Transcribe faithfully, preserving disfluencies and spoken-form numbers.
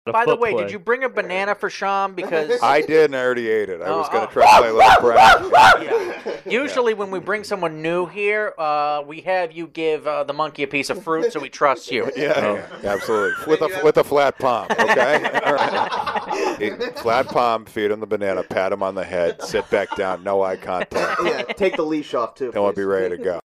By the way, play. Did you bring a banana for Shyam? Because I did, and I already ate it. I oh, was going to oh. try to play a little prank. Yeah. Usually, yeah. when we bring someone new here, uh, we have you give uh, the monkey a piece of fruit, so we trust you. Yeah, oh. yeah absolutely. With a with a flat palm, okay. All right. Flat palm, feed him the banana, pat him on the head, sit back down, no eye contact. Yeah, take the leash off too. Then we'll be ready to go.